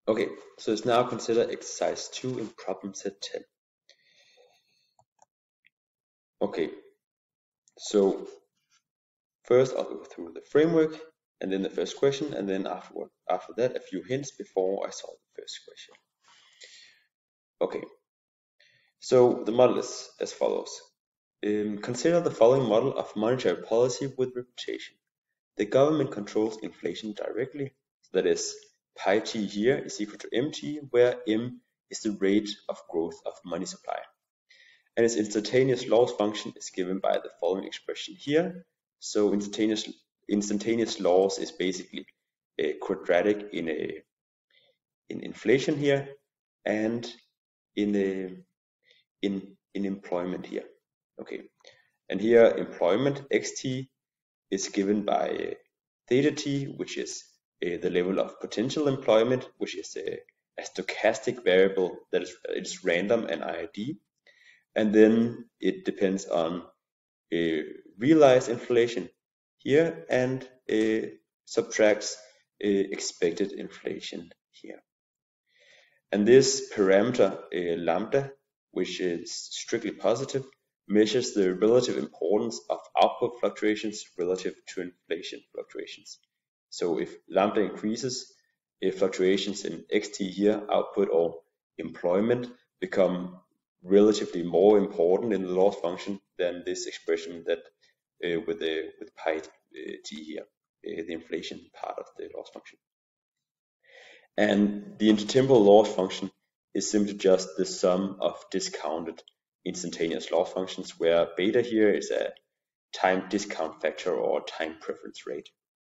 Okay, so let's now consider exercise 2 in problem set 10. Okay, so first I'll go through the framework and then the first question, and then after that a few hints before I solve the first question. Okay, so the model is as follows. Consider the following model of monetary policy with reputation. The government controls inflation directly, that is, pi t here is equal to mt, where m is the rate of growth of money supply. And its instantaneous loss function is given by the following expression here. So instantaneous loss is basically a quadratic in inflation here and in employment here. Okay, and here employment xt is given by theta t, which is the level of potential employment, which is a stochastic variable that is random and IID. And then it depends on realized inflation here and subtracts expected inflation here. And this parameter lambda, which is strictly positive, measures the relative importance of output fluctuations relative to inflation fluctuations. So if lambda increases, fluctuations in xt here, output or employment, become relatively more important in the loss function than this expression that with pi t here, the inflation part of the loss function. And the intertemporal loss function is simply just the sum of discounted instantaneous loss functions, where beta here is a time discount factor or time preference rate.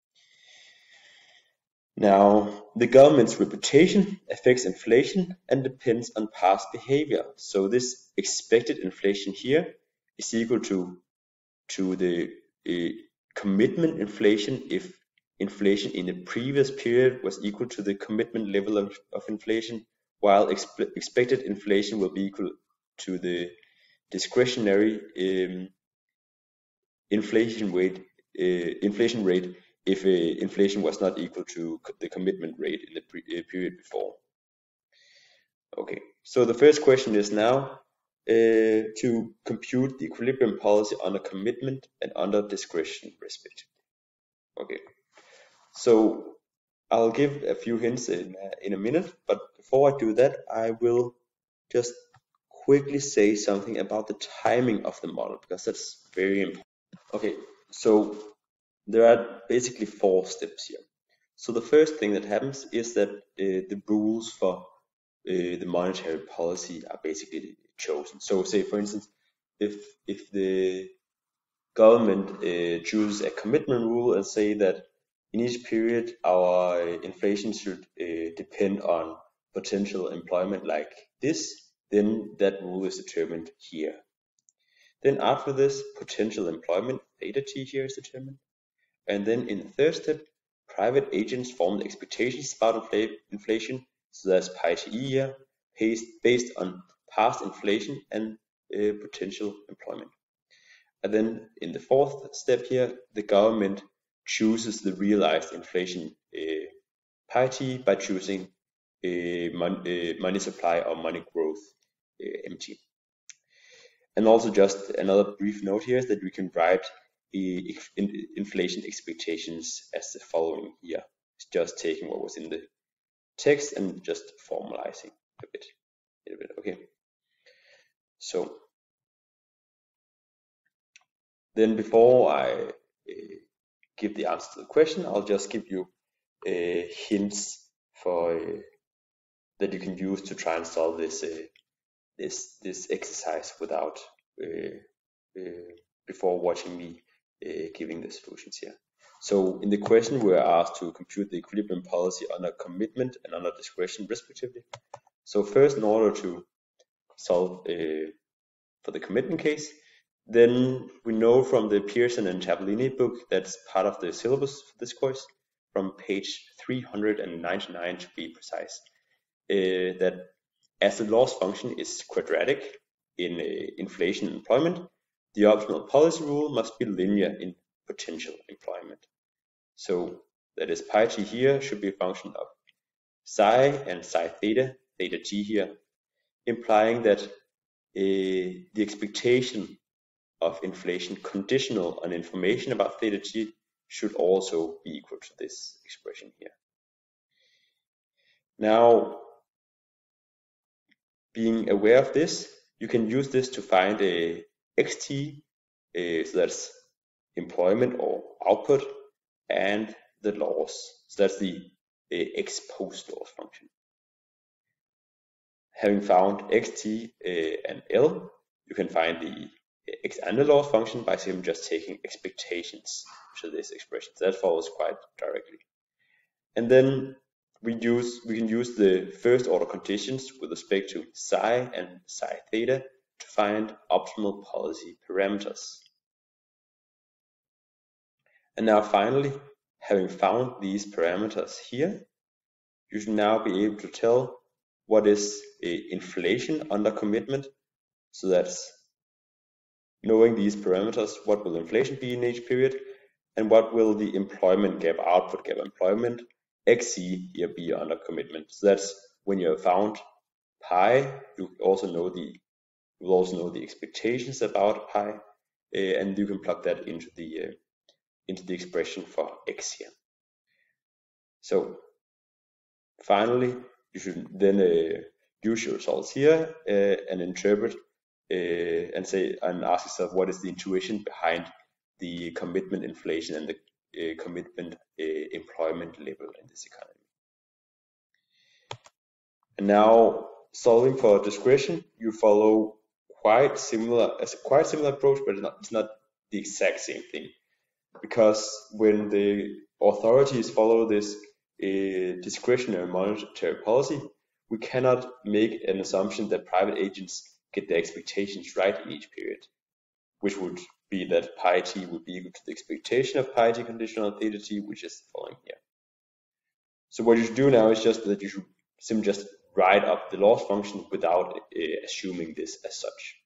Now, the government's reputation affects inflation and depends on past behavior. So this expected inflation here is equal to the commitment inflation if inflation in the previous period was equal to the commitment level of inflation, while expected inflation will be equal to the discretionary inflation rate if inflation was not equal to the commitment rate in the period before. Okay, so the first question is now to compute the equilibrium policy under commitment and under discretion respectively. Okay, so I'll give a few hints in a minute, but before I do that, I will just quickly say something about the timing of the model, because that's very important. Okay, so there are basically 4 steps here. So the first thing that happens is that the rules for the monetary policy are basically chosen. So say, for instance, if the government chooses a commitment rule and say that in each period our inflation should depend on potential employment like this, then that rule is determined here. Then after this, potential employment theta t here is determined. And then in the third step, private agents form the expectations about inflation, so that's pi t here, based on past inflation and potential employment. And then in the fourth step here, the government chooses the realized inflation pi t by choosing money supply or money growth mt. And also just another brief note here is that we can write inflation expectations as the following here. It's just taking what was in the text and just formalizing a little bit. Okay. So then before I give the answer to the question, I'll just give you hints for that you can use to try and solve this exercise without before watching me giving the solutions here. So in the question, we're asked to compute the equilibrium policy under commitment and under discretion respectively. So first, in order to solve for the commitment case, then we know from the Pearson and Tavolini book, that's part of the syllabus for this course, from page 399 to be precise, that as the loss function is quadratic in inflation and employment, the optimal policy rule must be linear in potential employment. So that is pi t here should be a function of psi and psi theta, theta t here, implying that the expectation of inflation conditional on information about theta t should also be equal to this expression here. Now, being aware of this, you can use this to find a xt, so that's employment or output, and the loss, so that's the x post loss function. Having found xt and L, you can find the x and the loss function by simply just taking expectations to this expression. So that follows quite directly. And then we can use the first order conditions with respect to psi and psi theta to find optimal policy parameters. And now finally, having found these parameters here, you should now be able to tell what is inflation under commitment. So that's knowing these parameters, what will inflation be in each period, and what will the employment gap, output gap, employment xc here be under commitment. So that's when you have found pi, you also know the expectations about pi, and you can plug that into the expression for x here. So finally, you should then use your results here and interpret and ask yourself what is the intuition behind the commitment inflation and the commitment employment level in this economy. And now, solving for discretion, you follow quite a similar approach, but it's not the exact same thing, because when the authorities follow this discretionary monetary policy, we cannot make an assumption that private agents get their expectations right in each period, which would be that pi t would be equal to the expectation of pi t conditional on theta t, which is the following here. So what you should do now is just that you should simply just write up the loss function without assuming this as such.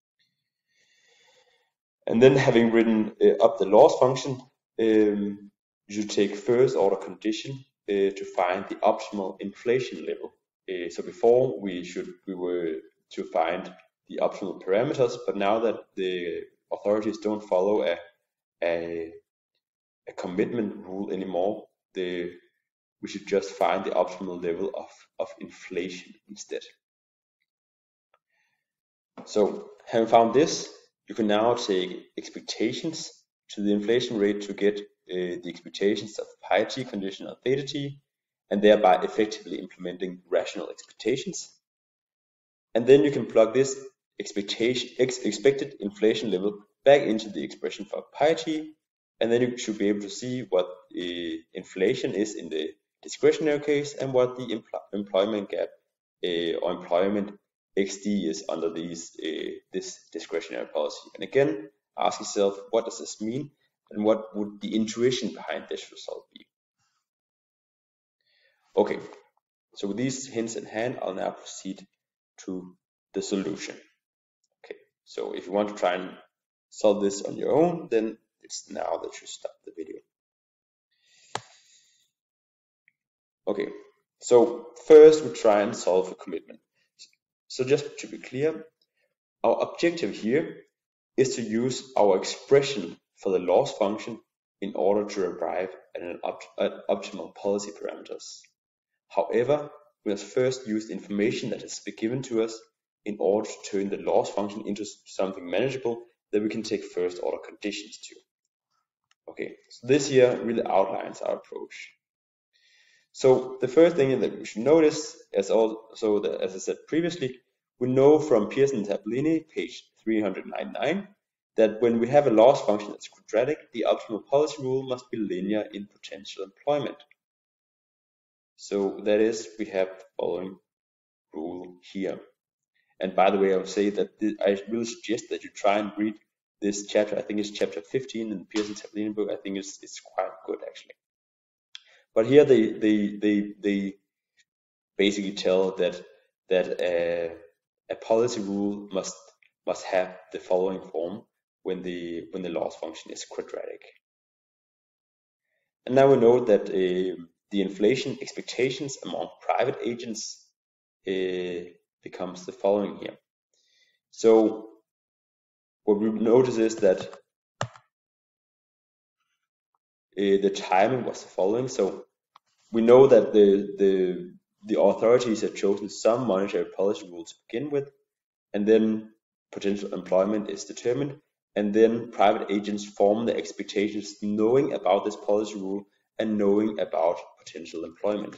And then, having written up the loss function, you should take first order condition to find the optimal inflation level. So before we were to find the optimal parameters, but now that the authorities don't follow a commitment rule anymore, we should just find the optimal level of inflation instead. So having found this, you can now take expectations to the inflation rate to get the expectations of pi t conditional on theta t, and thereby effectively implementing rational expectations. And then you can plug this expected inflation level back into the expression for pi t, and then you should be able to see what inflation is in the discretionary case and what the employment gap or employment xd is under this discretionary policy. And again, ask yourself, what does this mean, and what would the intuition behind this result be? Okay, so with these hints in hand, I'll now proceed to the solution. Okay, so if you want to try and solve this on your own, then it's now that you stop the video. Okay, so first we try and solve a commitment. So just to be clear, our objective here is to use our expression for the loss function in order to arrive at optimal policy parameters. However, we must first use the information that has been given to us in order to turn the loss function into something manageable that we can take first order conditions to. Okay, so this here really outlines our approach. So the first thing that we should notice, as I said previously, we know from Pearson and Tabolini, page 399, that when we have a loss function that's quadratic, the optimal policy rule must be linear in potential employment. So that is, we have the following rule here. And by the way, I would say that I really suggest that you try and read this chapter. I think it's chapter 15 in the Pearson Tabolini book. I think it's quite good actually. But here they basically tell that a policy rule must have the following form when the loss function is quadratic. And now we know that the inflation expectations among private agents becomes the following here. So what we notice is that the timing was the following. So we know that the authorities had chosen some monetary policy rule to begin with, and then potential employment is determined, and then private agents form the expectations knowing about this policy rule and knowing about potential employment.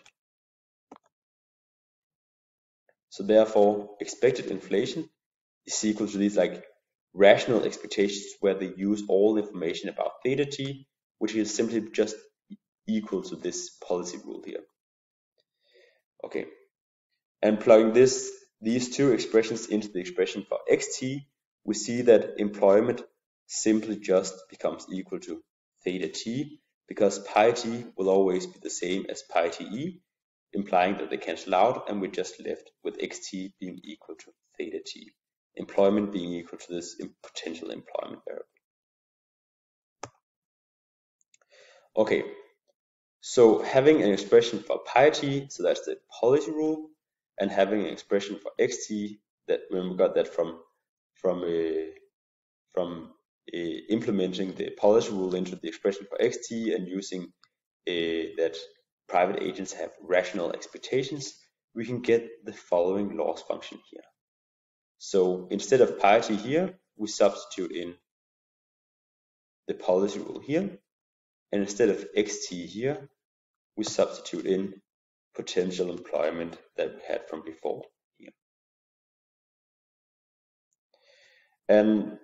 So therefore, expected inflation is equal to these like rational expectations where they use all information about theta t, which is simply just equal to this policy rule here. Okay, and plugging these two expressions into the expression for xt, we see that employment simply just becomes equal to theta t, because pi t will always be the same as pi te, implying that they cancel out, and we're just left with xt being equal to theta t, employment being equal to this potential employment variable. Okay, so having an expression for pi t, so that's the policy rule, and having an expression for xt, that when we got that from implementing the policy rule into the expression for xt and using that private agents have rational expectations, we can get the following loss function here. So instead of pi t here, we substitute in the policy rule here, and instead of xt here, we substitute in potential employment that we had from before here. And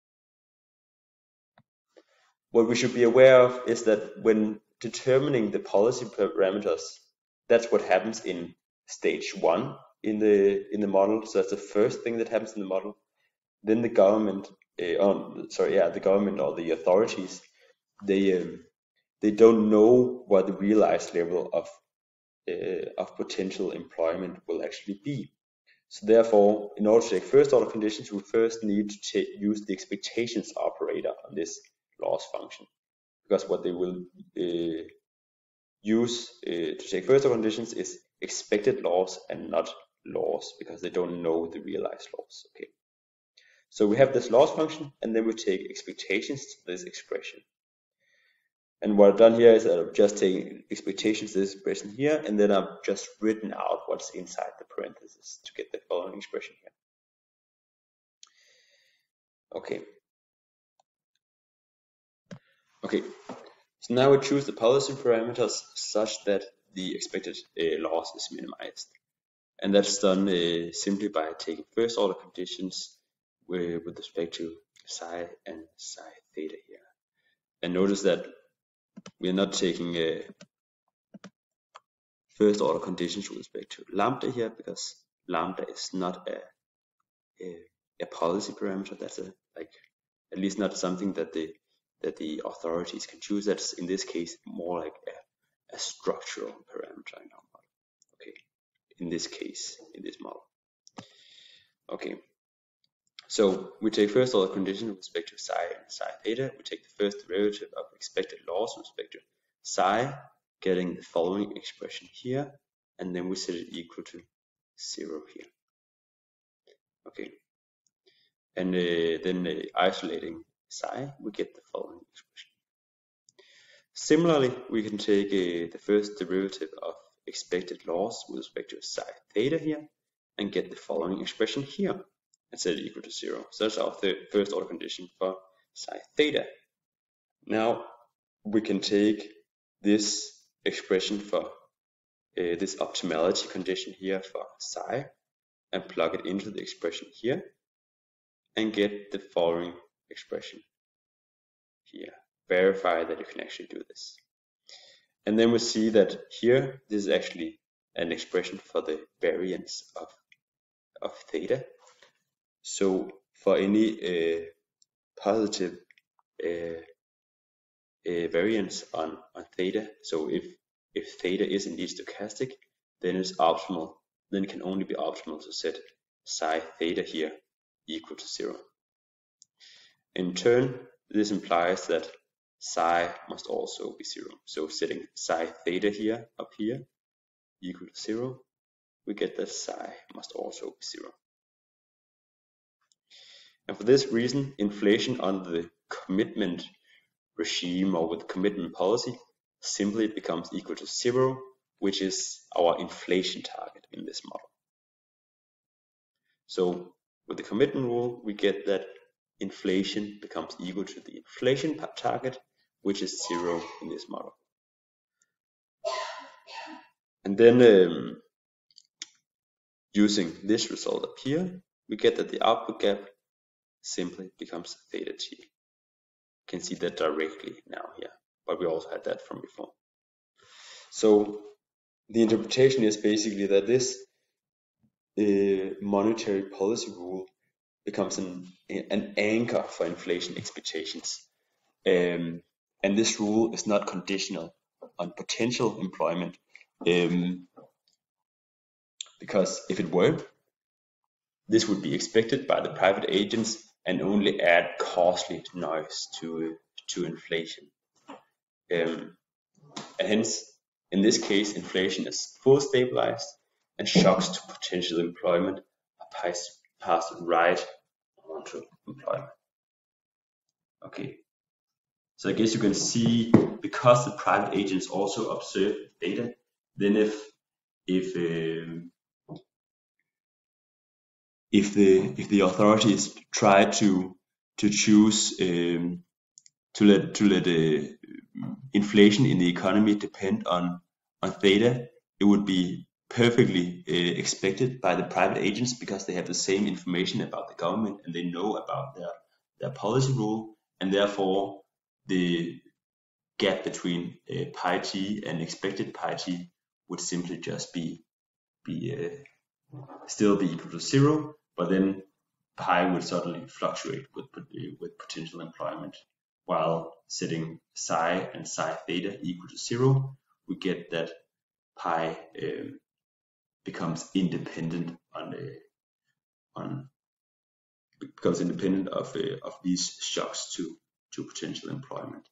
what we should be aware of is that when determining the policy parameters, that's what happens in stage 1 in the model. So that's the first thing that happens in the model. Then the government, the government or the authorities, they don't know what the realized level of potential employment will actually be. So therefore, in order to take first order conditions, we first need to use the expectations operator on this loss function, because what they will use to take first order conditions is expected loss and not loss, because they don't know the realized loss. Okay, so we have this loss function, and then we take expectations to this expression. And what I've done here is that I've just taken expectations to this expression here, and then I've just written out what's inside the parentheses to get the following expression here. Okay, so now we choose the policy parameters such that the expected loss is minimized. And that's done simply by taking first order conditions with respect to psi and psi theta here. And notice that we're not taking first order conditions with respect to lambda here, because lambda is not a policy parameter. That's at least not something that the authorities can choose. That's in this case more like a structural parameter in our model. Okay, in this case, in this model. Okay, so we take first order condition with respect to psi and psi theta. We take the first derivative of expected loss with respect to psi, getting the following expression here, and then we set it equal to 0 here. Okay, and then isolating psi, we get the following expression. Similarly, we can take the first derivative of expected loss with respect to psi theta here, and get the following expression here, and set it equal to 0. So that's our first order condition for psi theta. Now we can take this expression for this optimality condition here for psi and plug it into the expression here and get the following expression here. Verify that you can actually do this. And then we see that here this is actually an expression for the variance of theta. So for any positive variance on theta, so if theta is indeed stochastic, then it's optimal. Then it can only be optimal to set psi theta here equal to 0. In turn, this implies that psi must also be 0. So setting psi theta here, up here, equal to 0, we get that psi must also be 0. And for this reason, inflation under the commitment regime or with commitment policy simply becomes equal to 0, which is our inflation target in this model. So with the commitment rule, we get that inflation becomes equal to the inflation target, which is 0 in this model. And then using this result up here, we get that the output gap simply becomes theta t. You can see that directly now here, but we also had that from before. So the interpretation is basically that this monetary policy rule becomes an anchor for inflation expectations. And this rule is not conditional on potential employment, because if it were, this would be expected by the private agents and only add costly noise to inflation. And hence, in this case, inflation is fully stabilized and shocks to potential employment are passed right onto employment. Okay, so I guess you can see, because the private agents also observe data, then if the authorities try to choose to let inflation in the economy depend on theta, it would be perfectly expected by the private agents, because they have the same information about the government and they know about their policy rule, and therefore the gap between pi t and expected pi t would simply just still be equal to 0, but then pi would suddenly fluctuate with potential employment. While setting psi and psi theta equal to 0, we get that pi becomes independent of these shocks to potential employment.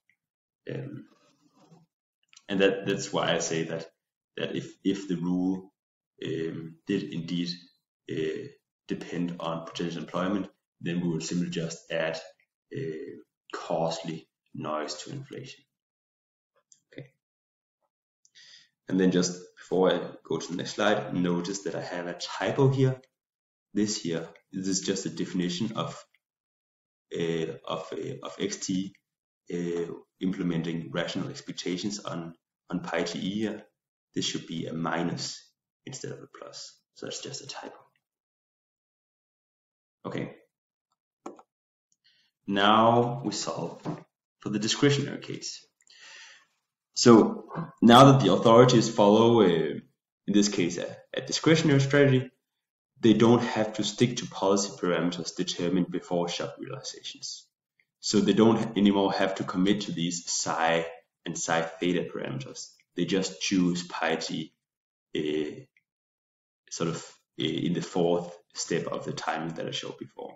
And that's why I say that if the rule did indeed depend on potential employment, then we would simply just add costly noise to inflation. Okay. And then just before I go to the next slide, notice that I have a typo here. This is just a definition of xt implementing rational expectations on pi t here. This should be a minus instead of a plus. So that's just a typo. Okay. Now we solve for the discretionary case. So now that the authorities follow, in this case, a discretionary strategy, they don't have to stick to policy parameters determined before shock realizations. So they don't anymore have to commit to these psi and psi theta parameters. They just choose pi t in the fourth step of the timing that I showed before.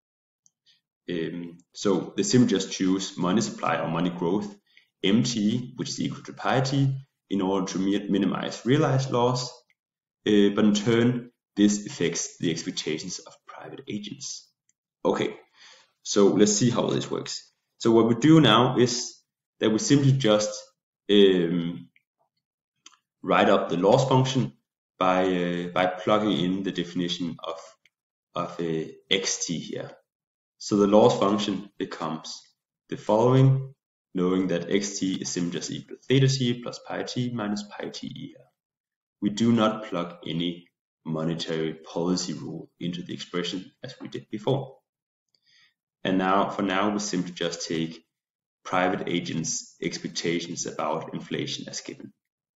So they simply just choose money supply or money growth, mt, which is equal to pi t, in order to minimize realized loss, but in turn this affects the expectations of private agents. Okay, so let's see how this works. So what we do now is that we simply just write up the loss function by plugging in the definition of xt here. So the loss function becomes the following, knowing that xt is simply just equal to theta t plus pi t minus pi t here. We do not plug any monetary policy rule into the expression as we did before. And now, for now, we simply just take private agents' expectations about inflation as given.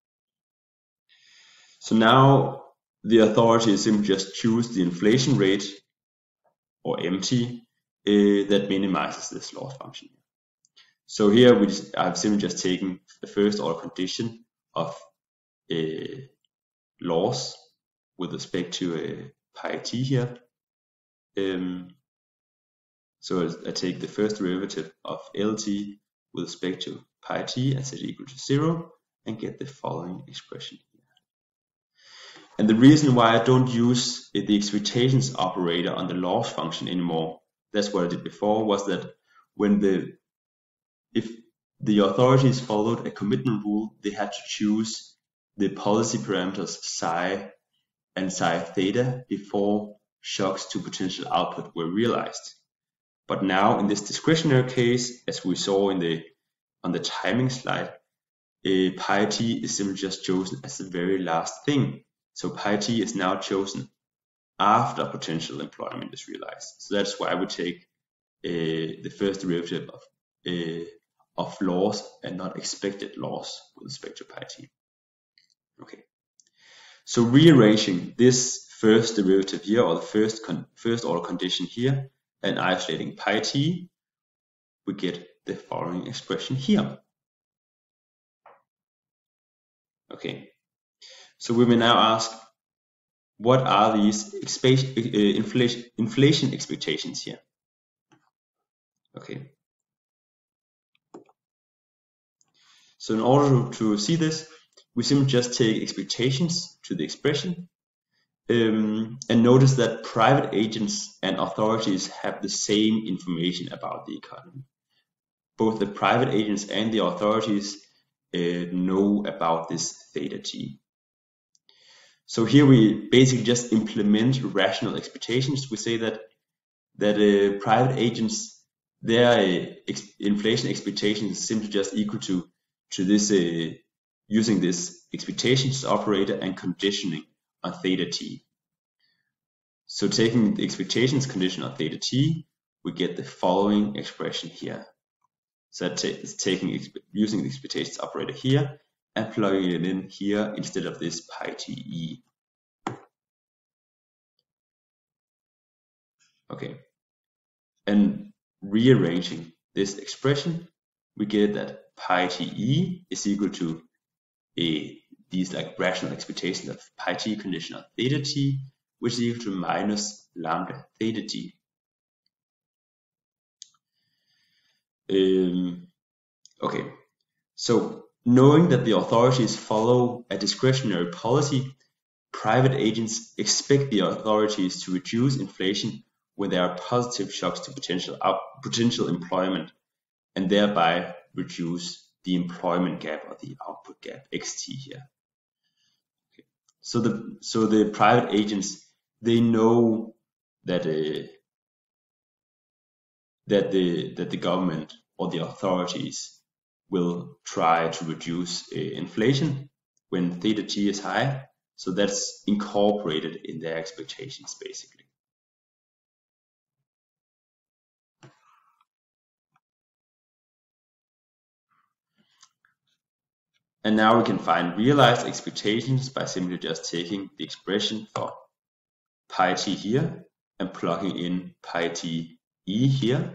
So now the authorities simply just choose the inflation rate, or MT, that minimizes this loss function. So here I've simply just taken the first order condition of loss with respect to pi t here. So I take the first derivative of LT with respect to pi t and set it equal to 0 and get the following expression here. And the reason why I don't use the expectations operator on the loss function anymore, that's what I did before, was that if the authorities followed a commitment rule, they had to choose the policy parameters psi and psi theta before shocks to potential output were realized. But now in this discretionary case, as we saw on the timing slide, pi t is simply just chosen as the very last thing. So pi t is now chosen after potential employment is realized. So that's why we take the first derivative of loss and not expected loss with respect to pi t. Okay. So rearranging this first derivative here, or the first order condition here, and isolating pi t, we get the following expression here. Okay. So we may now ask, what are these inflation expectations here? Okay. So in order to see this, we simply just take expectations to the expression, and notice that private agents and authorities have the same information about the economy. Both the private agents and the authorities know about this theta t. So here we basically just implement rational expectations. We say that private agents, their inflation expectation is simply just equal to this using this expectations operator and conditioning on theta t. So taking the expectations condition on theta t, we get the following expression here. So that's using the expectations operator here and plugging it in here instead of this pi te. Okay, and rearranging this expression, we get that pi te is equal to these like rational expectations of pi t condition on theta t, which is equal to minus lambda theta t. Okay, so knowing that the authorities follow a discretionary policy, private agents expect the authorities to reduce inflation when there are positive shocks to potential employment, and thereby reduce the employment gap or the output gap xt here. Okay. So the private agents, they know that the government or the authorities will try to reduce inflation when theta t is high. So that's incorporated in their expectations basically. And now we can find realized expectations by simply just taking the expression for pi t here and plugging in pi t e here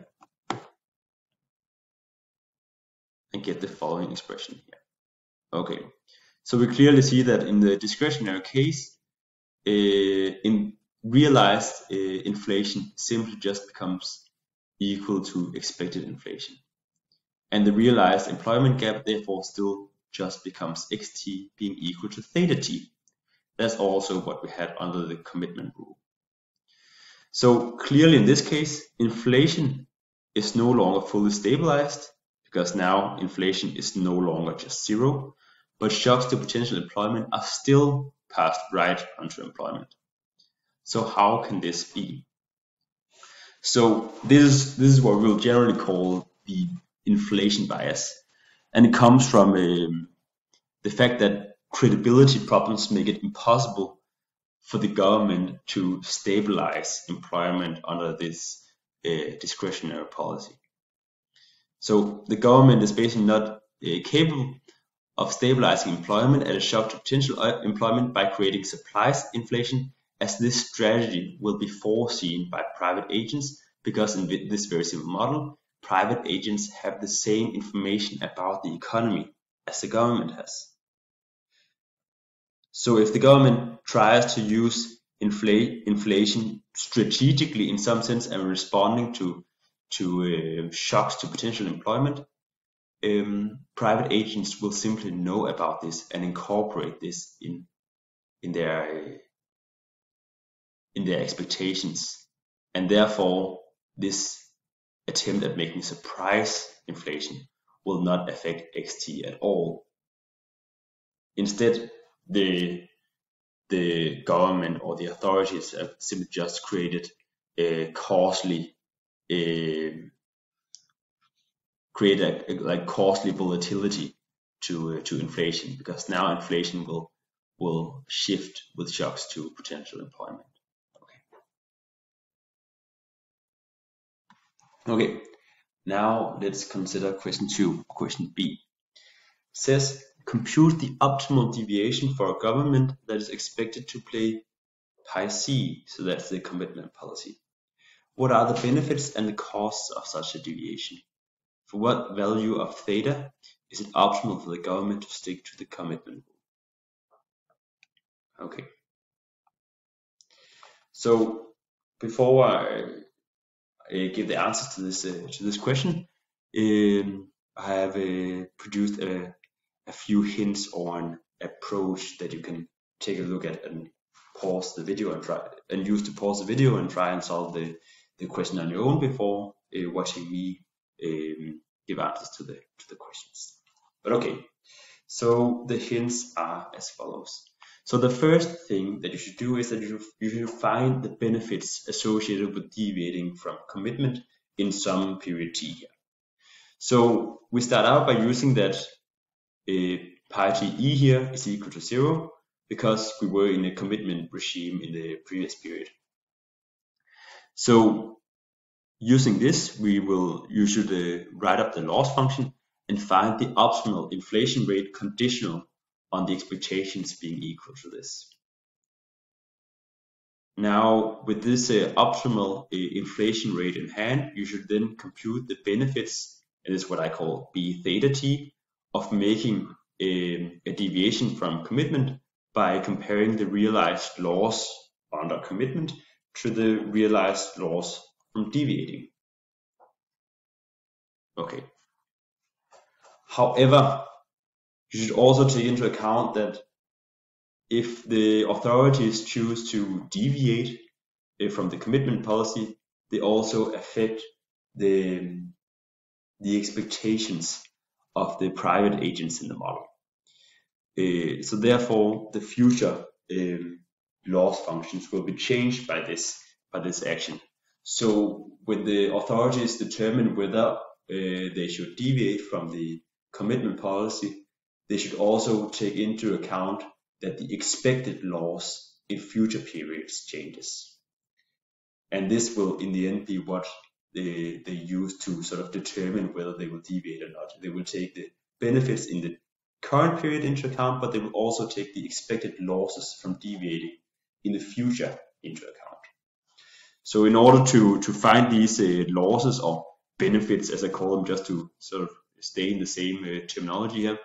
and get the following expression here. Okay, so we clearly see that in the discretionary case, in realized inflation simply just becomes equal to expected inflation. And the realized employment gap therefore still just becomes xt being equal to theta t. That's also what we had under the commitment rule. So clearly in this case, inflation is no longer fully stabilized, because now inflation is no longer just zero, but shocks to potential employment are still passed right onto employment. So how can this be? So this is what we'll generally call the inflation bias. And it comes from the fact that credibility problems make it impossible for the government to stabilize employment under this discretionary policy. So the government is basically not capable of stabilizing employment at a shock to potential employment by creating supplies inflation, as this strategy will be foreseen by private agents, because in this very simple model, private agents have the same information about the economy as the government has. So if the government tries to use inflation strategically in some sense and responding to shocks to potential employment, private agents will simply know about this and incorporate this in their expectations, and therefore this attempt at making surprise inflation will not affect XT at all. Instead, the government or the authorities have simply just created a costly costly volatility to inflation, because now inflation will shift with shocks to potential employment. Okay, now let's consider question 2, question B. It says, compute the optimal deviation for a government that is expected to pay pi c, so that's the commitment policy. What are the benefits and the costs of such a deviation? For what value of theta is it optimal for the government to stick to the commitment rule? Okay. So before I give the answers to this question, I have produced a few hints or an approach that you can take a look at and pause the video and use to pause the video and try and solve the question on your own before watching me give answers to the questions. But okay, so the hints are as follows. So the first thing that you should do is that you should find the benefits associated with deviating from commitment in some period t here. So we start out by using that pi t e here is equal to 0 because we were in a commitment regime in the previous period. So using this, you should write up the loss function and find the optimal inflation rate conditional on the expectations being equal to this. Now, with this optimal inflation rate in hand, you should then compute the benefits, and this is what I call B theta t, of making a deviation from commitment by comparing the realized loss under commitment to the realized loss from deviating. Okay. However, you should also take into account that if the authorities choose to deviate from the commitment policy, they also affect the expectations of the private agents in the model. So therefore, the future loss functions will be changed by this action. So when the authorities determine whether they should deviate from the commitment policy, they should also take into account that the expected loss in future periods changes. And this will in the end be what they use to sort of determine whether they will deviate or not. They will take the benefits in the current period into account, but they will also take the expected losses from deviating in the future into account. So in order to find these losses or benefits, as I call them, just to sort of stay in the same terminology here,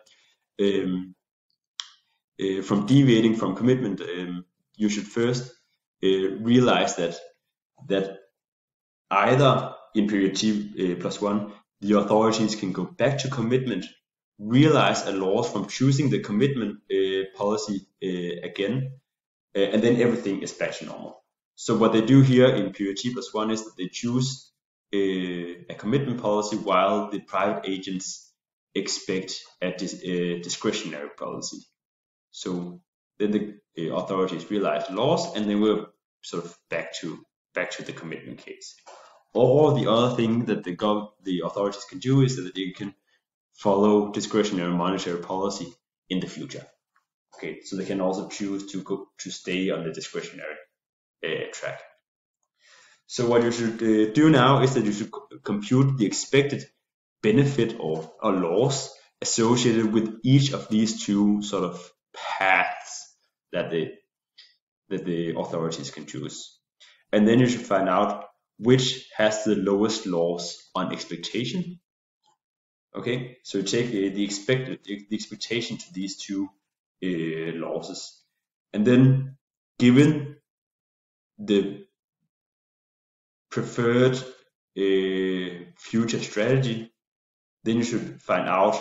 from deviating from commitment, you should first realize that either in period t plus 1, the authorities can go back to commitment, realize a loss from choosing the commitment policy again, and then everything is back to normal. So what they do here in period t plus 1 is that they choose a commitment policy while the private agents expect a discretionary policy. So then the authorities realize the loss, and then we're sort of back to the commitment case. Or the other thing that the authorities can do is that they can follow discretionary monetary policy in the future. Okay, so they can also choose to stay on the discretionary track. So what you should do now is that you should compute the expected benefit or loss associated with each of these two sort of paths that the authorities can choose. And then you should find out which has the lowest loss on expectation. Okay, so you take the expectation to these two losses, and then given the preferred future strategy, then you should find out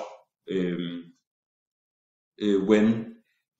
when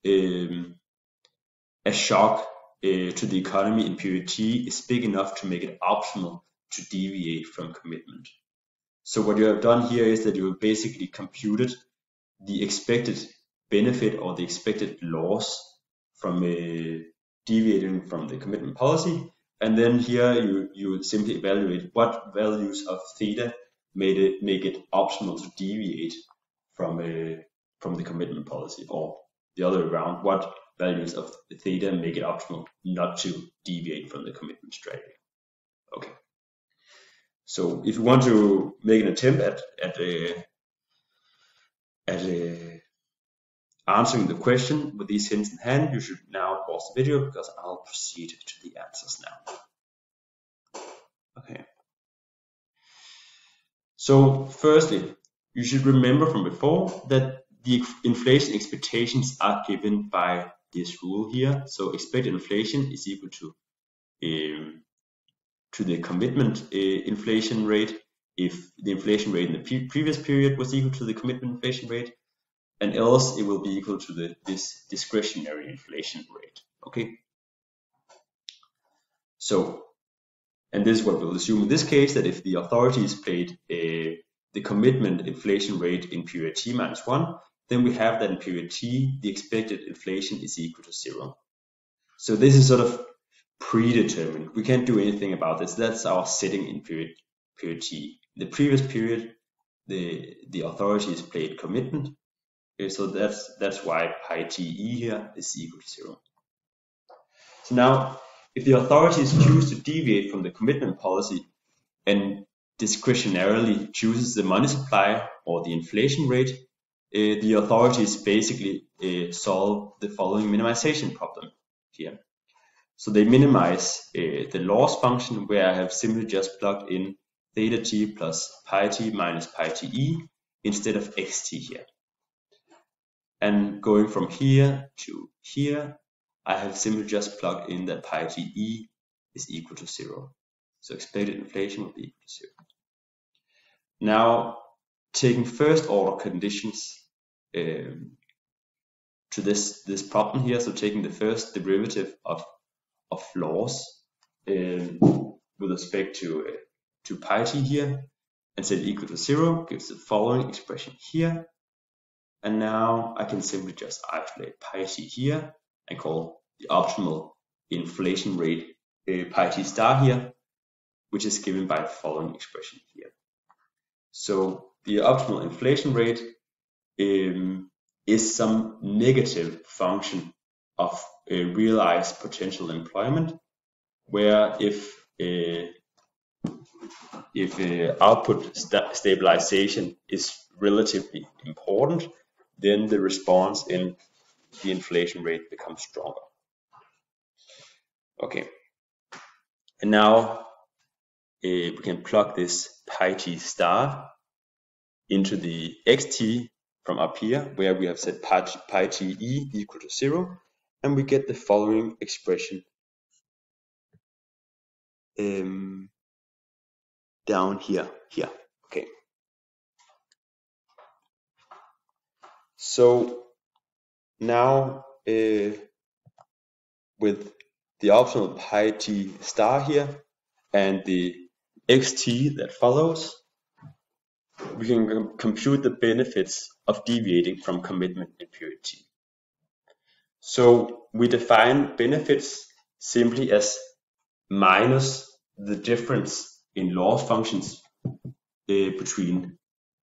a shock to the economy in period T is big enough to make it optional to deviate from commitment. So what you have done here is that you have basically computed the expected benefit or the expected loss from deviating from the commitment policy, and then here you simply evaluate what values of theta make it optional to deviate from the commitment policy, or the other way around, what values of theta make it optional not to deviate from the commitment strategy. Okay. So if you want to make an attempt at answering the question with these hints in hand, you should now pause the video because I'll proceed to the answers now. Okay. So firstly, you should remember from before that the inflation expectations are given by this rule here. So expected inflation is equal to the commitment inflation rate if the inflation rate in the previous period was equal to the commitment inflation rate, and else it will be equal to this discretionary inflation rate. Okay. So, and this is what we'll assume in this case, that if the authorities paid the commitment inflation rate in period T minus 1, then we have that in period T, the expected inflation is equal to 0. So this is sort of predetermined. We can't do anything about this. That's our setting in period T. In the previous period, the authorities paid commitment. So that's why pi TE here is equal to 0. So now, if the authorities choose to deviate from the commitment policy and discretionarily chooses the money supply or the inflation rate, the authorities basically solve the following minimization problem here. So they minimize the loss function, where I have simply just plugged in theta t plus pi t minus pi te instead of xt here. And going from here to here, I have simply just plugged in that pi te is equal to 0. So expected inflation will be equal to 0. Now, taking first order conditions to this problem here, so taking the first derivative of loss with respect to pi t here and set it equal to 0 gives the following expression here. And now I can simply just isolate pi t here and call the optimal inflation rate pi t star here, which is given by the following expression here. So the optimal inflation rate is some negative function of realized potential employment, where if output stabilization is relatively important, then the response in the inflation rate becomes stronger. Okay, and now we can plug this pi t star into the xt from up here, where we have set pi te equal to 0, and we get the following expression down here. Okay. So now with the optional pi t star here and the xt that follows, we can compute the benefits of deviating from commitment in period T. So we define benefits simply as minus the difference in loss functions between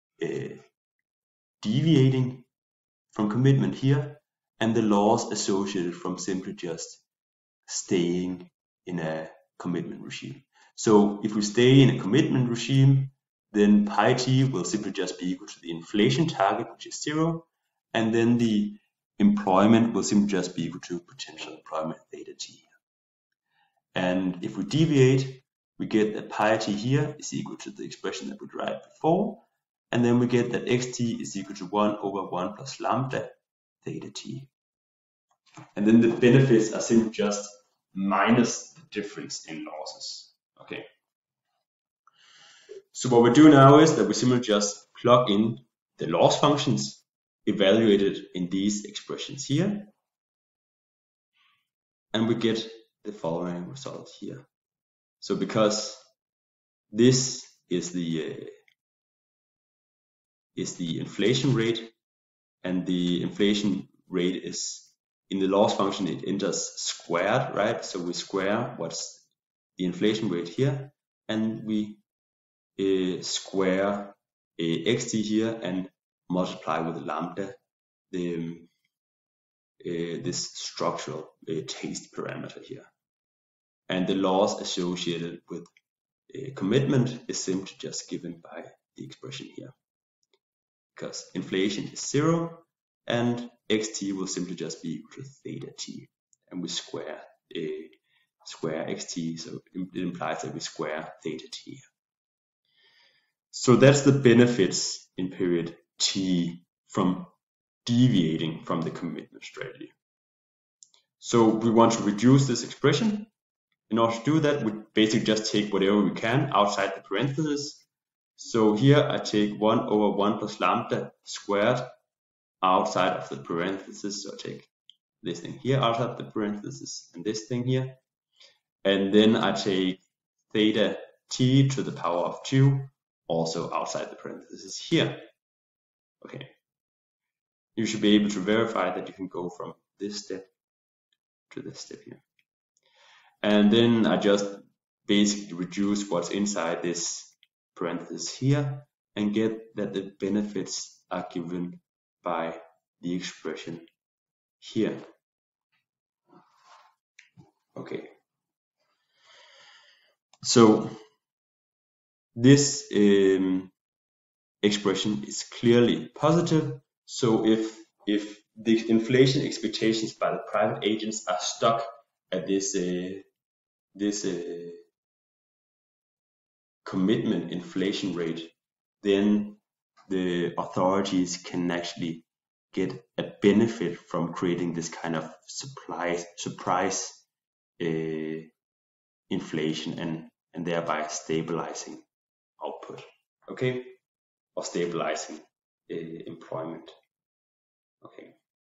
deviating from commitment here and the loss associated from simply just staying in a commitment regime. So if we stay in a commitment regime, then pi t will simply just be equal to the inflation target, which is 0, and then the employment will simply just be equal to potential employment theta t. And if we deviate, we get that pi t here is equal to the expression that we derived before, and then we get that xt is equal to 1 over 1 plus lambda theta t. And then the benefits are simply just minus the difference in losses. Okay. So what we do now is that we simply just plug in the loss functions evaluated in these expressions here, and we get the following result here. So because this is the inflation rate, and the inflation rate is in the loss function, it enters squared, right? So we square what's the inflation rate here, and we square xt here and multiply with lambda this structural taste parameter here. And the loss associated with commitment is simply just given by the expression here, because inflation is 0 and xt will simply just be equal to theta t, and we square xt, so it implies that we square theta t. So that's the benefits in period t from deviating from the commitment strategy. So we want to reduce this expression. In order to do that, we basically just take whatever we can outside the parentheses. So here I take 1 over 1 plus lambda squared outside of the parentheses. So I take this thing here outside the parentheses and this thing here. And then I take theta t to the power of 2 also outside the parentheses here. Okay. You should be able to verify that you can go from this step to this step here. And then I just basically reduce what's inside this parenthesis here and get that the benefits are given by the expression here. Okay. So this expression is clearly positive. So if the inflation expectations by the private agents are stuck at this commitment inflation rate, then the authorities can get a benefit from creating this kind of surprise inflation and thereby stabilizing output, okay, or stabilizing employment. Okay.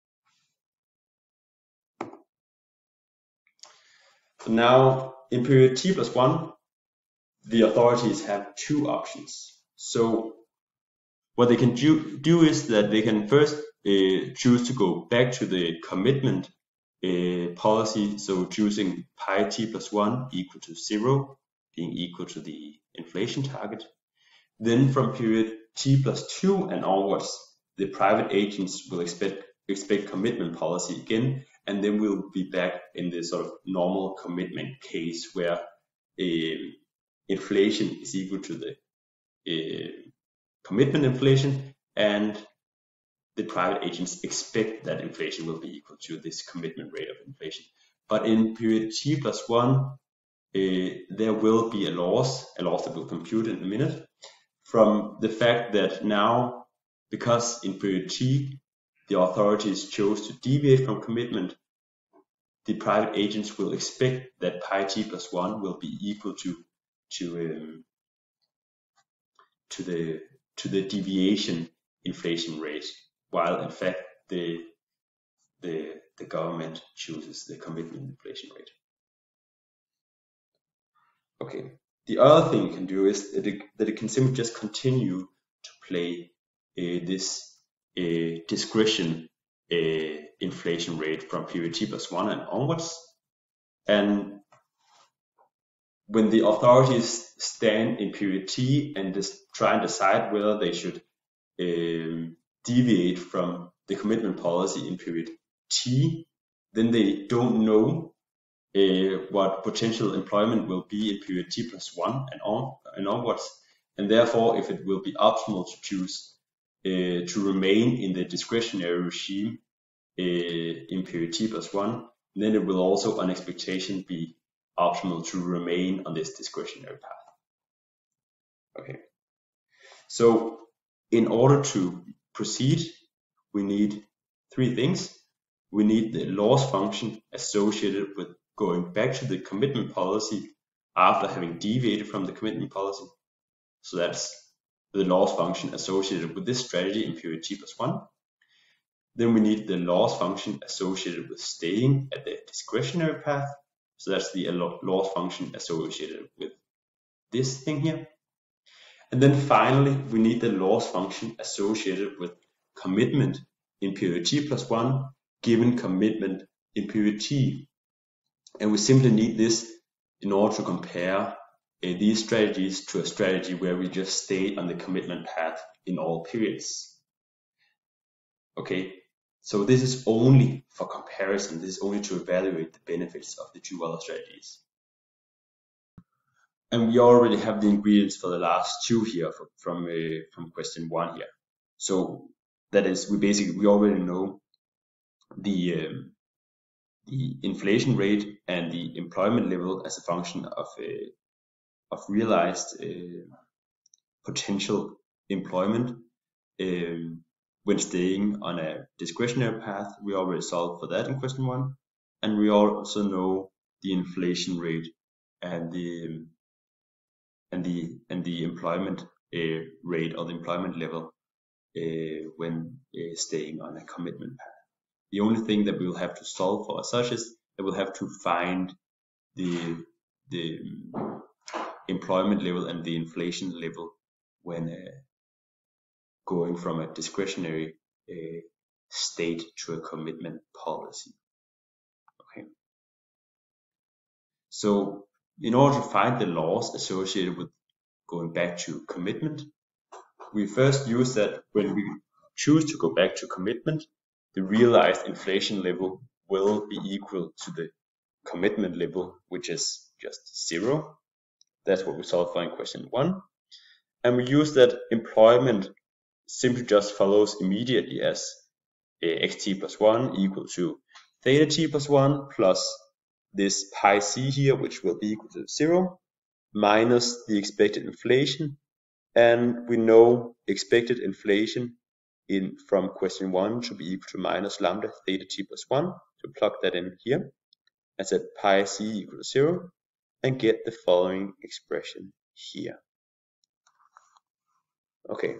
So now in period t+1, the authorities have two options. So what they can do is that they can first choose to go back to the commitment policy, so choosing pi t+1 equal to 0, being equal to the inflation target. Then from period t+2 and onwards, the private agents will expect commitment policy again, and then we'll be back in the sort of normal commitment case where inflation is equal to the commitment inflation, and the private agents expect that inflation will be equal to this commitment rate of inflation. But in period t+1, there will be a loss that we'll compute in a minute, from the fact that now, because in period t, the authorities chose to deviate from commitment, the private agents will expect that pi t+1 will be equal to the deviation inflation rate, while in fact the government chooses the commitment inflation rate. Okay. The other thing you can do is that it can simply just continue to play this discretion inflation rate from period t+1 and onwards. And when the authorities stand in period t and just try and decide whether they should deviate from the commitment policy in period t, then they don't know what potential employment will be in period t+1 and onwards, and therefore if it will be optimal to choose to remain in the discretionary regime in period t+1, then it will also on expectation be optimal to remain on this discretionary path. Okay, so in order to proceed, we need three things. We need the loss function associated with going back to the commitment policy after having deviated from the commitment policy. So that's the loss function associated with this strategy in period t+1. Then we need the loss function associated with staying at the discretionary path. So that's the loss function associated with this thing here. And then finally, we need the loss function associated with commitment in period t+1 given commitment in period t. And we simply need this in order to compare these strategies to a strategy where we just stay on the commitment path in all periods. Okay, so this is only for comparison. This is only to evaluate the benefits of the two other strategies. And we already have the ingredients for the last two here from question 1 here. So that is, we already know the inflation rate and the employment level as a function of realized potential employment when staying on a discretionary path. We already solved for that in question 1, and we also know the inflation rate and the employment rate or the employment level when staying on a commitment path. The only thing that we will have to solve for as such is that we'll have to find the employment level and the inflation level when going from a discretionary state to a commitment policy. Okay. So in order to find the loss associated with going back to commitment, we first use that when we choose to go back to commitment, the realized inflation level will be equal to the commitment level, which is just 0. That's what we solved for in question 1. And we use that employment simply just follows immediately as xt+1 equal to theta t+1 plus this pi c here, which will be equal to 0, minus the expected inflation. And we know expected inflation from question 1 to be equal to minus lambda theta t+1. So plug that in here and set pi c equal to 0 and get the following expression here. Okay.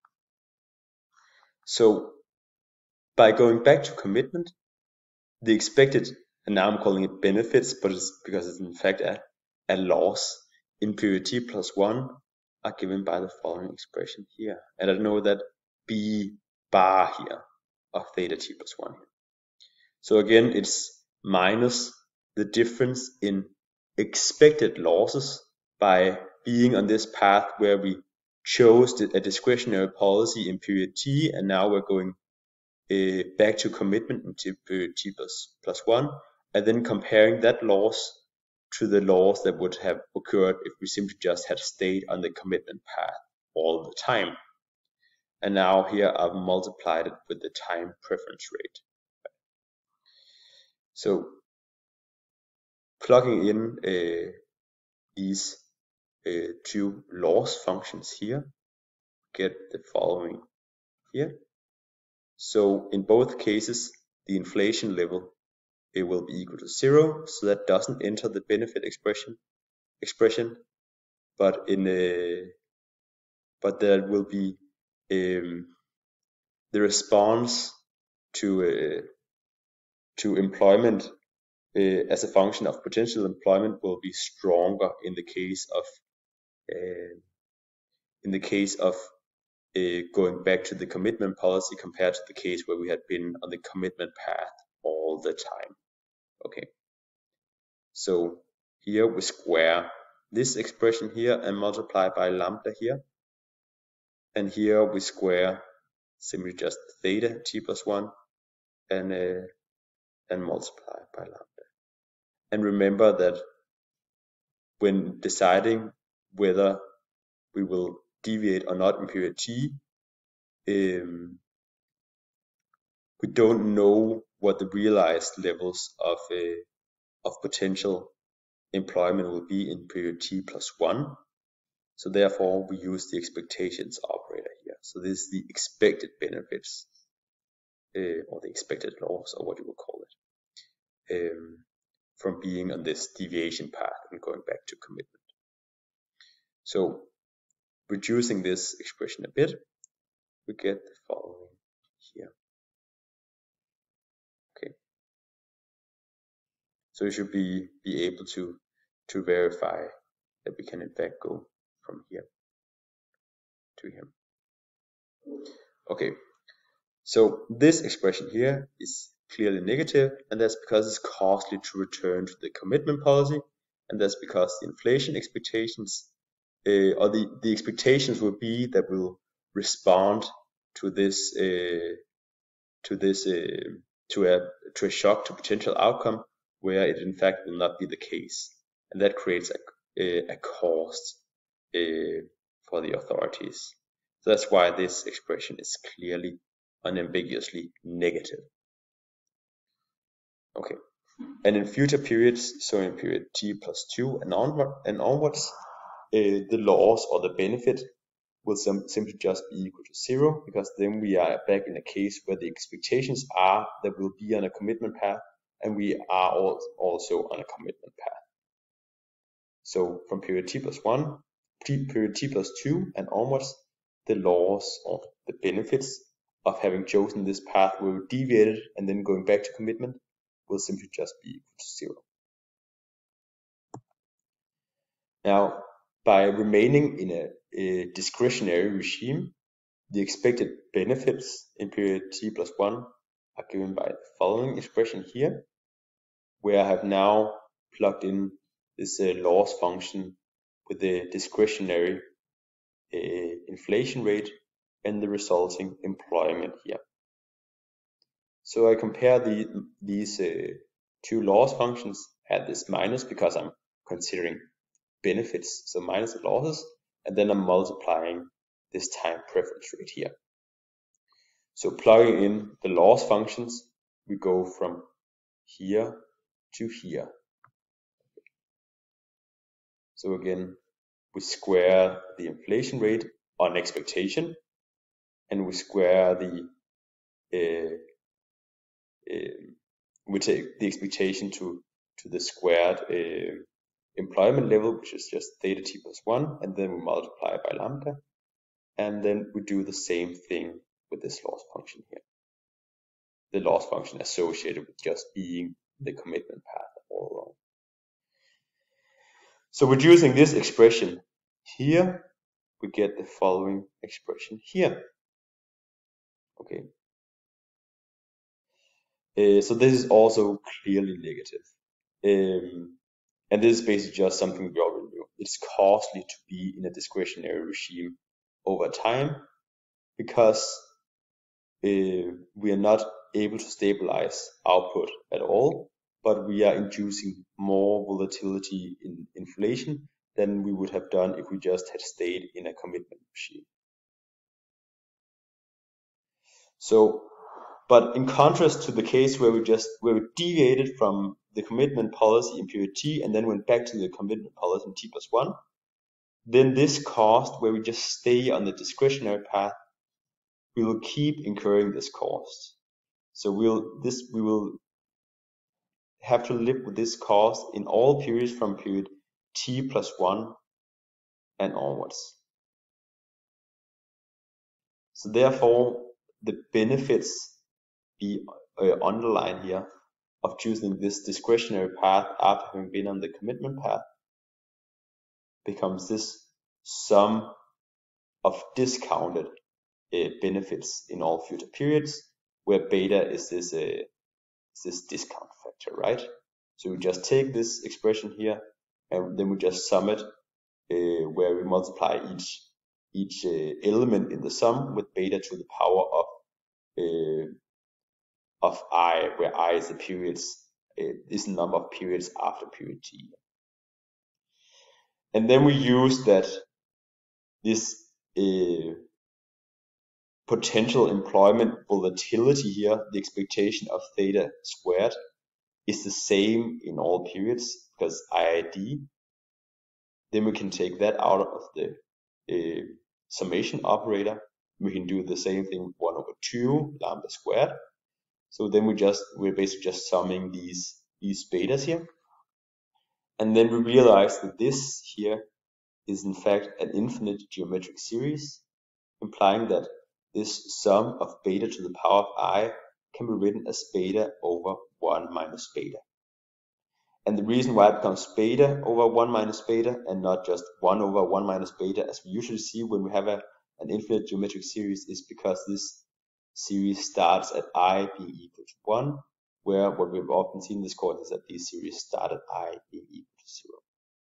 So by going back to commitment, the expected, and now I'm calling it benefits, but it's because it's in fact a loss in period t+1 are given by the following expression here. And I know that b bar here of theta t+1. So again, it's minus the difference in expected losses by being on this path where we chose a discretionary policy in period t, and now we're going back to commitment into period t+1, and then comparing that loss to the loss that would have occurred if we simply just had stayed on the commitment path all the time. And now here I've multiplied it with the time preference rate. So plugging in these two loss functions here, get the following here. So in both cases, the inflation level will be equal to 0, so that doesn't enter the benefit expression, but there will be the response to employment as a function of potential employment will be stronger in the case of going back to the commitment policy compared to the case where we had been on the commitment path all the time. Okay, so here we square this expression here and multiply by lambda here, and here we square simply just theta t+1 and multiply by lambda. And remember that when deciding whether we will deviate or not in period t, we don't know what the realized levels of potential employment will be in period t+1. So therefore we use the expectations operator here. So this is the expected benefits or the expected loss, or what you will call it, from being on this deviation path and going back to commitment. So reducing this expression a bit, we get the following here. Okay, so you should be able to verify that we can in fact go from here to here. Okay, so this expression here is clearly negative, and that's because it's costly to return to the commitment policy, and that's because the inflation expectations or the expectations will be that we'll respond to this to a shock to potential outcome where it in fact will not be the case, and that creates a cost for the authorities. So that's why this expression is clearly unambiguously negative. Okay, and in future periods, so in period t+2 and onwards, the loss or the benefit will simply just be equal to 0, because then we are back in a case where the expectations are that we'll be on a commitment path, and we are also on a commitment path. So from period t+1, period t+2 and onwards, the loss or the benefits of having chosen this path where we deviated and then going back to commitment will simply just be equal to 0. Now, by remaining in a discretionary regime, the expected benefits in period t+1 are given by the following expression here, where I have now plugged in this loss function with the discretionary inflation rate and the resulting employment here. So I compare these two loss functions at this minus because I'm considering benefits, so minus the losses, and then I'm multiplying this time preference rate here. So plugging in the loss functions, we go from here to here. So again, we square the inflation rate on expectation, and we square we take the expectation to the squared employment level, which is just theta t+1, and then we multiply by lambda, and then we do the same thing with this loss function here. The loss function associated with just being the commitment path all along. So reducing this expression here, we get the following expression here. Okay. So this is also clearly negative. And this is basically just something we already knew. It's costly to be in a discretionary regime over time because we are not able to stabilize output at all, but we are inducing more volatility in inflation than we would have done if we just had stayed in a commitment regime. So, but in contrast to the case where we deviated from the commitment policy in period t and then went back to the commitment policy in t+1, then this cost where we just stay on the discretionary path, we will keep incurring this cost. So we will have to live with this cost in all periods from period t+1 and onwards. So therefore, the benefits be underlined here of choosing this discretionary path after having been on the commitment path becomes this sum of discounted benefits in all future periods, where beta is this discount factor, right? So we just take this expression here and then we just sum it, where we multiply each element in the sum with beta to the power of I, where I is the periods, is the number of periods after period t. And then we use that this potential employment volatility here, the expectation of theta squared, is the same in all periods because IID. Then we can take that out of the summation operator. We can do the same thing with 1/2 lambda squared. So then we're basically just summing these betas here. And then we realize that this here is in fact an infinite geometric series, implying that this sum of beta to the power of I can be written as beta over 1 minus beta. And the reason why it becomes beta over 1 minus beta and not just 1 over 1 minus beta, as we usually see when we have an infinite geometric series, is because this series starts at I being equal to 1, where what we've often seen in this course is that these series start at I being equal to 0.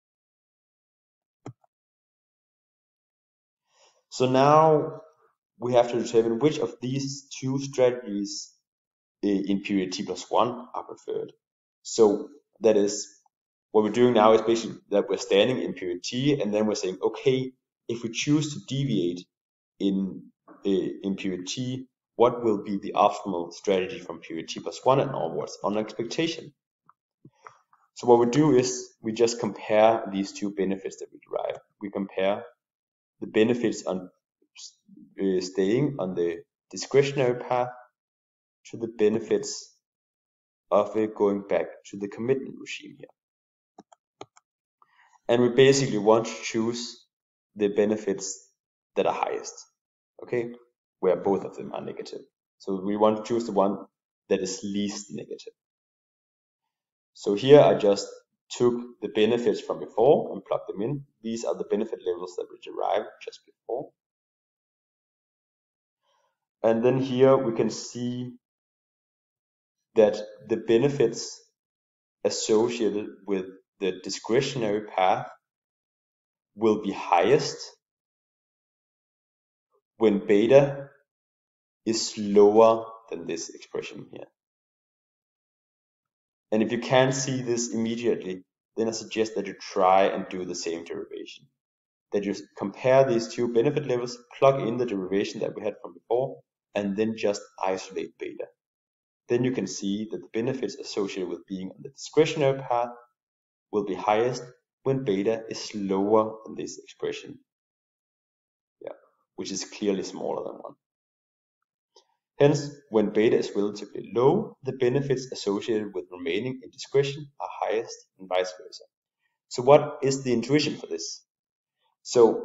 So now we have to determine which of these two strategies in period t plus 1 are preferred. So that is, what we're doing now is basically that we're standing in period t, and then we're saying, okay, if we choose to deviate in period t, what will be the optimal strategy from period t plus 1 and onwards on expectation? So what we do is we just compare these two benefits that we derive. We compare the benefits on staying on the discretionary path to the benefits of going back to the commitment regime here. And we basically want to choose the benefits that are highest, okay, where both of them are negative. So we want to choose the one that is least negative. So here I just took the benefits from before and plugged them in. These are the benefit levels that we derived just before. And then here we can see that the benefits associated with the discretionary path will be highest when beta is lower than this expression here. And if you can't see this immediately, then I suggest that you try and do the same derivation. That you compare these two benefit levels, plug in the derivation that we had from before, and then just isolate beta. Then you can see that the benefits associated with being on the discretionary path will be highest when beta is lower than this expression, which is clearly smaller than 1. Hence, when beta is relatively low, the benefits associated with remaining in discretion are highest and vice versa. So what is the intuition for this? So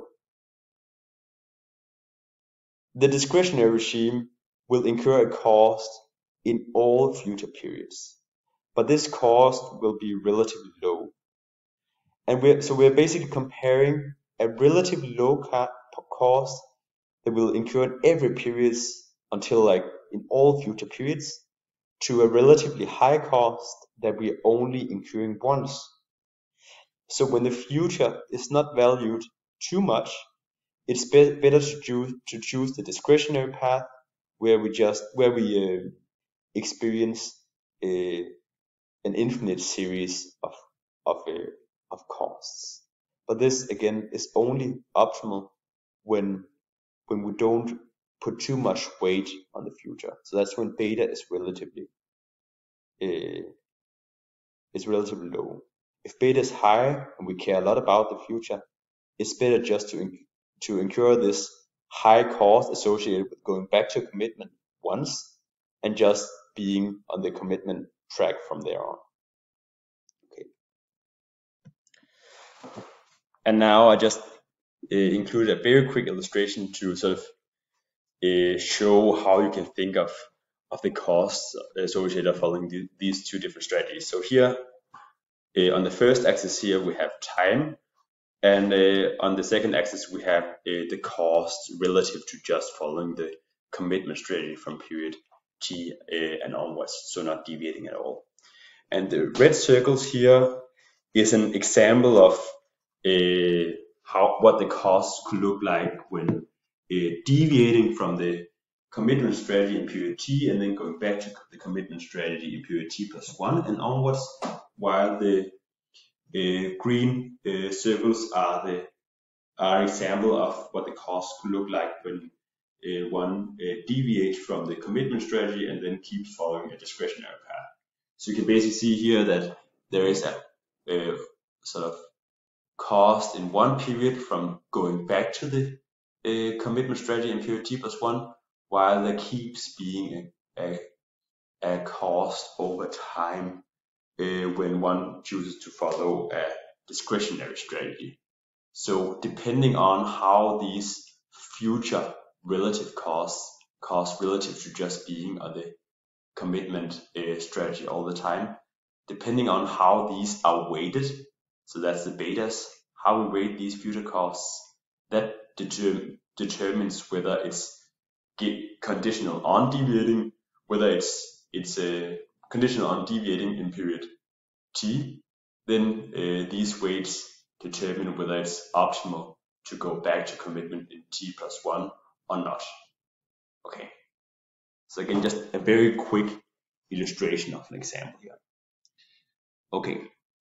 the discretionary regime will incur a cost in all future periods, but this cost will be relatively low. And we're basically comparing a relatively low cost that will incur in every period until like in all future periods to a relatively high cost that we are only incurring once. So when the future is not valued too much, it's better to choose the discretionary path where we experience an infinite series of costs. But this again is only optimal when we don't put too much weight on the future. So that's when beta is relatively low. If beta is high and we care a lot about the future, it's better just to incur this high cost associated with going back to commitment once and just being on the commitment track from there on. Okay. And now I just included a very quick illustration to sort of show how you can think of the costs associated with following these two different strategies. So here on the first axis here we have time, and on the second axis we have the cost relative to just following the commitment strategy from period t and onwards, so not deviating at all. And the red circles here is an example of what the costs could look like when deviating from the commitment strategy in period t and then going back to the commitment strategy in period t plus 1 and onwards, while the green circles are an example of what the costs could look like when one deviates from the commitment strategy and then keeps following a discretionary path. So you can basically see here that there is a sort of cost in one period from going back to the commitment strategy in period t plus 1, while there keeps being a cost over time when one chooses to follow a discretionary strategy. So depending on how these future relative costs relative to just being on the commitment strategy all the time, depending on how these are weighted, so that's the betas, how we weight these future costs, that determines whether it's conditional on deviating, whether it's conditional on deviating in period t, then these weights determine whether it's optimal to go back to commitment in t+1 or not. Okay, so again, just a very quick illustration of an example here. Okay,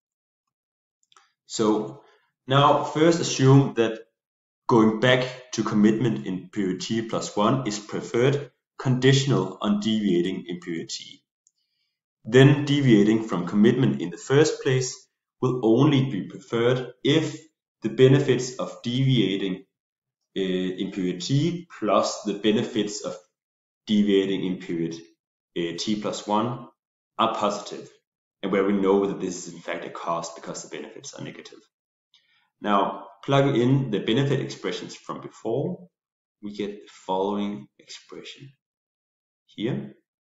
so now first assume that going back to commitment in period t+1 is preferred, conditional on deviating in period t. Then deviating from commitment in the first place will only be preferred if the benefits of deviating in period t plus the benefits of deviating in period t+1 are positive, and where we know that this is in fact a cost because the benefits are negative. Now, plug in the benefit expressions from before, we get the following expression here.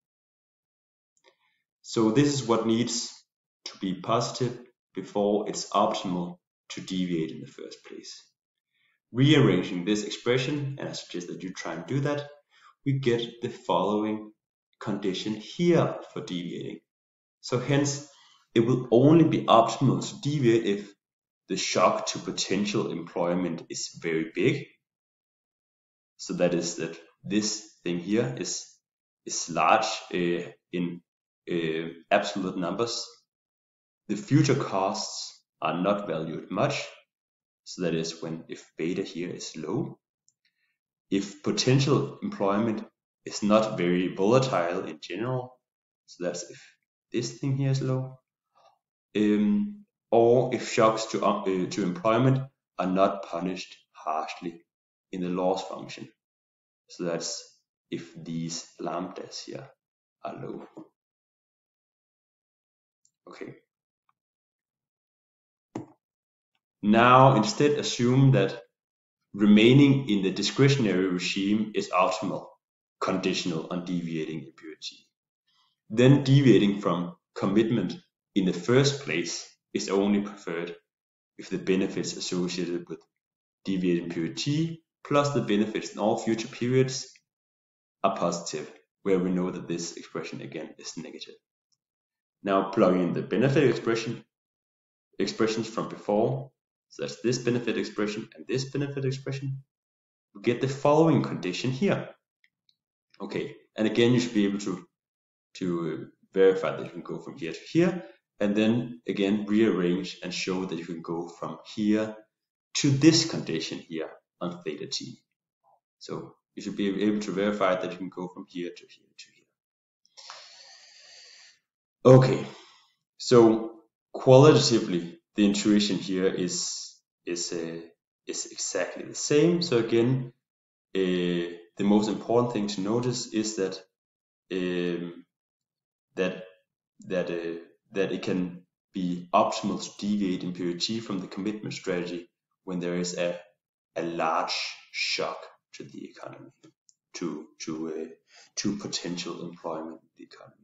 So this is what needs to be positive before it's optimal to deviate in the first place. Rearranging this expression, and I suggest that you try and do that, we get the following condition here for deviating. So hence, it will only be optimal to deviate if the shock to potential employment is very big. So that is that this thing here is large in absolute numbers. The future costs are not valued much. So that is if beta here is low. If potential employment is not very volatile in general, so that's if this thing here is low, or if shocks to employment are not punished harshly in the loss function. So that's if these lambdas here are low. Okay. Now instead assume that remaining in the discretionary regime is optimal, conditional on deviating in period t. Then deviating from commitment in the first place is only preferred if the benefits associated with deviating period t plus the benefits in all future periods are positive, where we know that this expression again is negative. Now plug in the benefit expressions from before. So that's this benefit expression and this benefit expression. We get the following condition here. Okay, and again you should be able to verify that you can go from here to here, and then again rearrange and show that you can go from here to this condition here on theta t. So you should be able to verify that you can go from here to here to here. Okay, so qualitatively the intuition here is exactly the same. So again, the most important thing to notice is that that it can be optimal to deviate in period t from the commitment strategy when there is a large shock to the economy, to potential employment in the economy.